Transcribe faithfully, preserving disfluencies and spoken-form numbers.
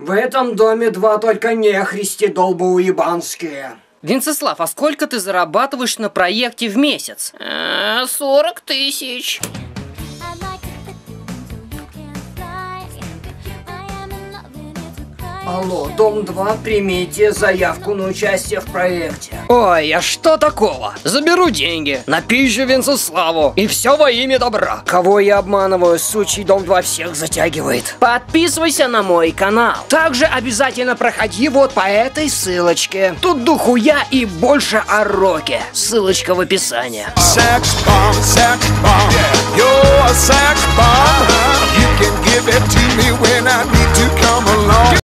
В этом доме два только нехристи долбоуебанские. Венцеслав, а сколько ты зарабатываешь на проекте в месяц? Сорок тысяч. Алло, дом два, примите заявку на участие в проекте. Ой, а что такого? Заберу деньги, напизжу Венцеславу, и все во имя добра. Кого я обманываю, сучий дом два всех затягивает. Подписывайся на мой канал. Также обязательно проходи вот по этой ссылочке. Тут дохуя и больше о роке. Ссылочка в описании. Sex bomb, sex bomb, yeah. You're a sex bomb. You can give it to me when I need to come along.